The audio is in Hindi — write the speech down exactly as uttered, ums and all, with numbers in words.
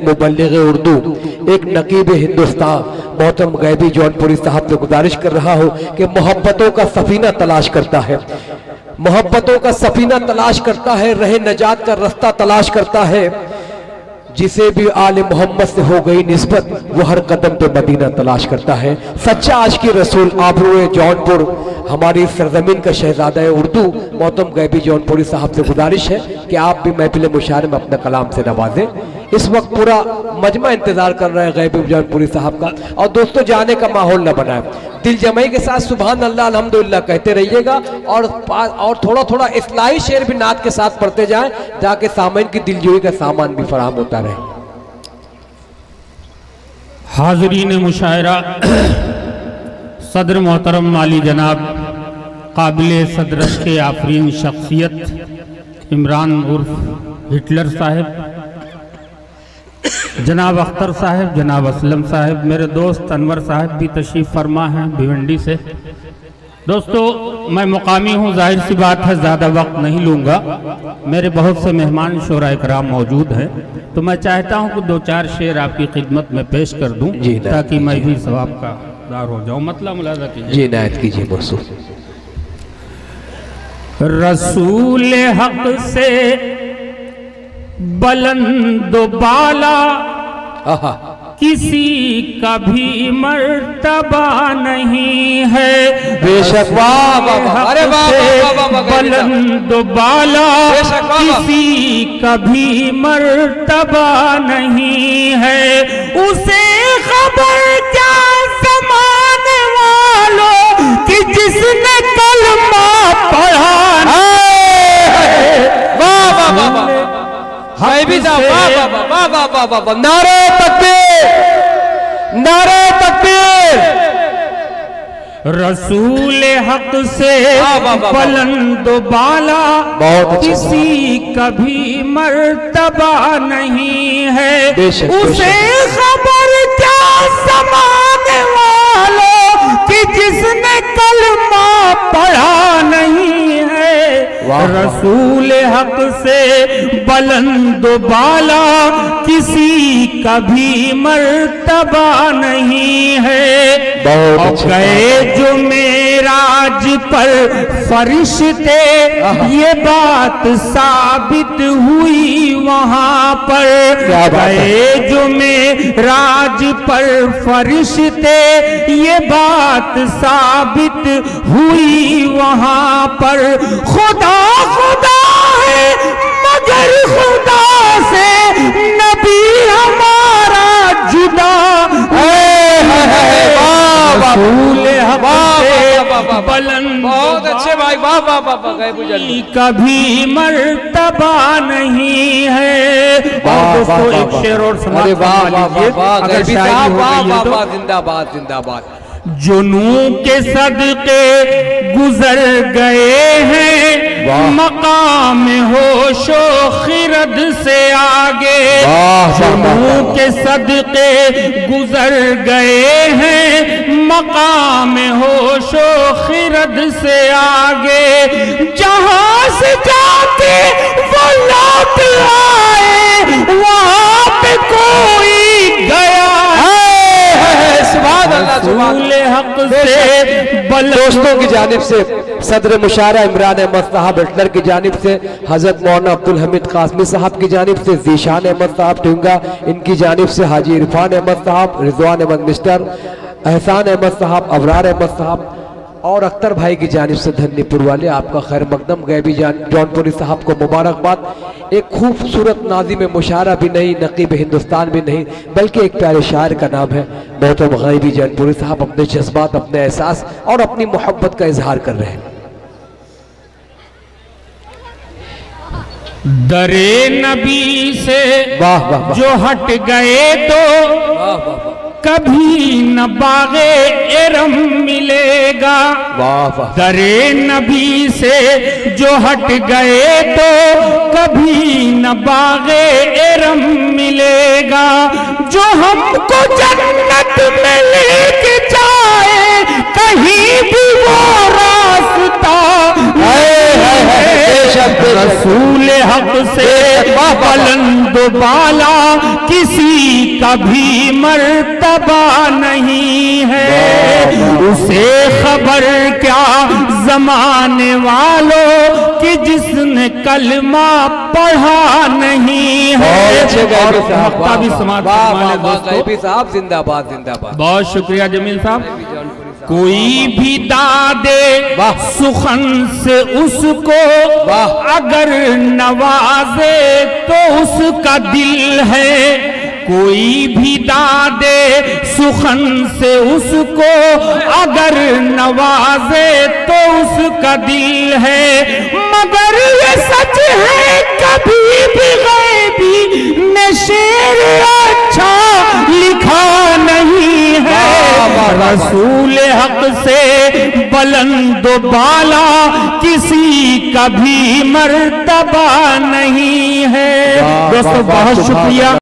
मुबल्लिग उर्दू, एक नकीब हिंदुस्तान मोहतरम गैबी जौनपुरी साहब से गुजारिश कर रहा हूँ कि मोहब्बतों का सफीना तलाश करता है, मोहब्बतों का सफीना तलाश करता है, रहे नजात का रास्ता तलाश करता है। जिसे भी आले मोहम्मद से हो गई निस्बत वो हर कदम पे मदीना तलाश करता है। सच्चा आशिक़ रसूल आबरूए जौनपुर हमारी सरजमीन का शहजादा उर्दू मोहतरम गैबी जौनपुरी साहब से गुजारिश है कि आप भी महफिल मुशायरे में अपने कलाम से नवाजें। इस वक्त पूरा मजमा इंतजार कर रहा है गैबी जौनपुरी साहब का। और दोस्तों जाने का माहौल न बनाए, दिल जमाई के साथ सुभान अल्लाह अल्हम्दुलिल्लाह कहते रहिएगा और और थोड़ा थोड़ा इस्लाही शेर भी नात के साथ पढ़ते जाएं ताकि सामईन की दिलजोई का सामान भी फराहम होता रहे। हाज़रीन मुशायरा, सदर मोहतरम माली जनाब काबिल सदरत के आफरीन शख्सियत इमरान उर्फ हिटलर साहब, जनाब अख्तर साहब, जनाब असलम साहब, मेरे दोस्त अनवर साहब भी तशरीफ़ फरमा हैं भिवंडी से। दोस्तों मैं मुकामी हूँ, जाहिर सी बात है ज़्यादा वक्त नहीं लूँगा, मेरे बहुत से मेहमान शोरा इकराम मौजूद हैं, तो मैं चाहता हूँ कि दो चार शेर आपकी खिदमत में पेश कर दूँ ताकि मैं भी सवाब का दार हो जाऊँ। मतलब मुलाज़ा कीजिए। जी नायत कीजिए। मौसू रसूल हक से बुलंद बाला किसी का भी मर्तबा नहीं है। बेशक वाह वाह, अरे वाह वाह वाह, बुलंद बाला किसी का भी मर्तबा नहीं है। उसे खबर क्या ज़माने वालों कि जिसने कलमा पढ़ा है। वाह वाह वाह वाह, वाह वाह वाह वाह वाह, नारे तकबीर, नारे तकबीर। रसूल हक से बुलंद बाला किसी का भी मर्तबा नहीं है। उसे खबर क्या ज़माने वालों कि जिसने कलमा पढ़ा नहीं है। रसूल हक से बुलंद बाला किसी का भी मर्तबा नहीं है। और गए जो मेराज पर फरिश्ते ये बात साबित हुई वहाँ पर। गए जो मेराज पर फरिश्ते ये बात साबित हुई वहाँ पर। खुदा खुदा है मगर खुदा से नबी हमारा जुदा है। रसूल हक से बुलंद, बहुत अच्छे भाई, वाह वाह वाह, कभी मर्तबा नहीं है। दोस्तों एक शेर और सुना लीजिए, जिंदाबाद जिंदाबाद। जुनू के सदके गुजर गए हैं मकाम होशो खिरद से आगे। जुनू के सदके गुजर गए हैं मकाम होशो खिरद से आगे। जहां से जाके वो लौट आए वहां पे कोई गया है। हक से दोस्तों की जानिब से सदर मुशायरा इमरान अहमद साहब हिटलर की जानिब से, हजरत मौलाना अब्दुल हमीद कासमी साहब की जानिब से, जीशान अहमद साहब टिंगा इनकी जानिब से, हाजी इरफान अहमद साहब, रिजवान अहमद मिस्टर, एहसान अहमद साहब, अबरार अहमद साहब और अख्तर भाई की जानिब से धन्यपुर वाले आपका खैर मकदम गैबी जौनपुरी साहब को मुबारकबाद। एक खूबसूरत नाज़िम मुशायरा भी नहीं, नकीब हिंदुस्तान भी नहीं, बल्कि एक प्यारे शायर का नाम है मोहतरम गैबी जौनपुरी साहब। अपने जज्बात, अपने एहसास और अपनी मोहब्बत का इजहार कर रहे हैं। दरे नबी से वाह वाह वाह, जो हट गए तो वाह वाह, कभी न बागे एरम मिलेगा। वाह वाह, दरे नबी से जो हट गए तो कभी न बागे एरम मिलेगा। जो हमको जन्नत में लेके जाए कहीं भी वो रास्ता बेशक रसूल हक से बुलंद बाला किसी का भी मर्तबा नहीं है। उसे खबर क्या जमाने वालों कि जिसने कलमा पढ़ा नहीं है। और भी समाज साहब जिंदाबाद जिंदाबाद। बहुत शुक्रिया जमील साहब। कोई भी दादे सुखन से उसको अगर नवाजे तो उसका दिल है। कोई भी दादे सुखन से उसको अगर नवाजे तो उसका दिल है। मगर ये सच है कभी भी गैबी में शेर अच्छा लिखा नहीं है। रसूल हक से बुलंद बाला किसी का भी मर्तबा नहीं है। दोस्तों बहुत शुक्रिया।